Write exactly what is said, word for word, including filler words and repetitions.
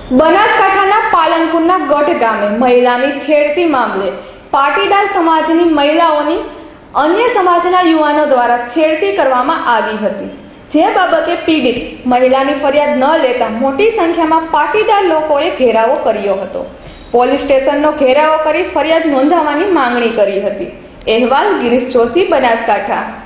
બનાસકાંઠાના પાલનપુરના ગઢ ગામે મહિલાની છેડતી મામલે પાટીદાર સમાજની મહિલાઓની અન્ય સમાજના યુવાનો દ્વારા છેડતી કરવામાં આવી હતી, જે બાબતે પીડિત મહિલાની ફરિયાદ ન લેતા મોટી સંખ્યામાં પાટીદાર લોકોએ ઘેરાવો કર્યો હતો. પોલીસ સ્ટેશનનો ઘેરાવો કરી ફરિયાદ નોંધાવવાની માંગણી કરી હતી. અહેવાલ ગિરીશ જોશી, બનાસકાંઠા.